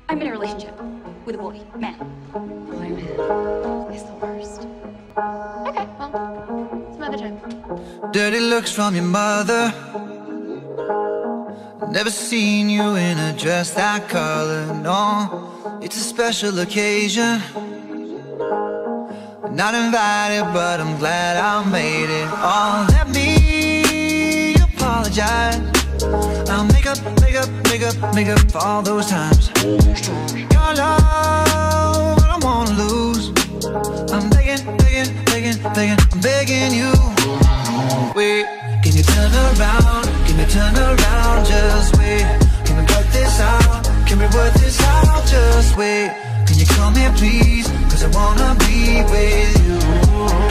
I'm in a relationship with a boy, man. Boy, man is the worst. Okay, well, some other time. Dirty looks from your mother. Never seen you in a dress that color, no. It's a special occasion. Not invited, but I'm glad I made it. Oh, let me apologize. I'll make up for all those times. Your love, I don't wanna lose. I'm begging, I'm begging you. Wait, can you turn around? Can you turn around? Just wait. Can we work this out? Can we work this out? Just wait. Can you come here please? 'Cause I wanna be with you.